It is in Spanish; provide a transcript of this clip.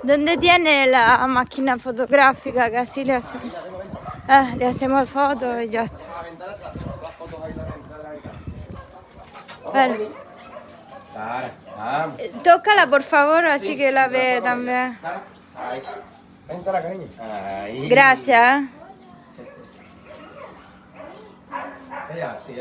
¿Dónde tiene la máquina fotográfica? Que así le hacemos fotos y ya está. Espera. Tócala, por favor, así que la ve también. Véntala, cariño. Gracias. Ella, sí.